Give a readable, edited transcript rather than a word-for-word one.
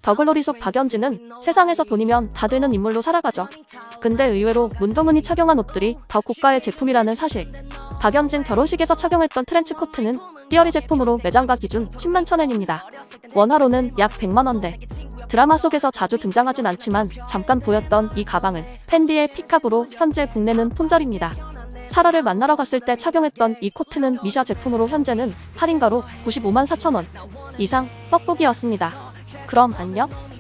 더글로리 속 박연진은 세상에서 돈이면 다 되는 인물로 살아가죠. 근데 의외로 문도문이 착용한 옷들이 더 고가의 제품이라는 사실. 박연진 결혼식에서 착용했던 트렌치 코트는 띠어리 제품으로 매장가 기준 10만 1,000엔입니다. 원화로는 약 100만 원대. 드라마 속에서 자주 등장하진 않지만 잠깐 보였던 이 가방은 펜디의 픽캅으로 현재 국내는 품절입니다. 사라를 만나러 갔을 때 착용했던 이 코트는 미샤 제품으로 현재는 할인가로 95만 4천 원. 이상 뻑뻑이었습니다. 그럼 안녕.